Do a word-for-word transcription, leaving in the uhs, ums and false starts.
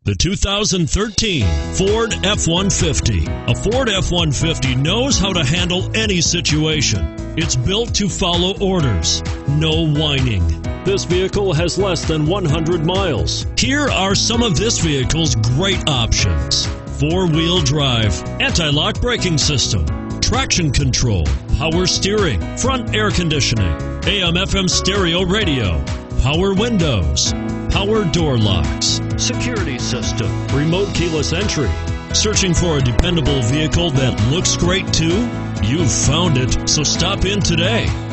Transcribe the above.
The two thousand thirteen Ford F one fifty. A Ford F one fifty knows how to handle any situation. It's built to follow orders, no whining. This vehicle has less than one hundred miles. Here are some of this vehicle's great options: four-wheel drive, anti-lock braking system, traction control, power steering, front air conditioning, A M F M stereo radio, power windows, power door locks, security system, remote keyless entry. Searching for a dependable vehicle that looks great too? You've found it, so stop in today.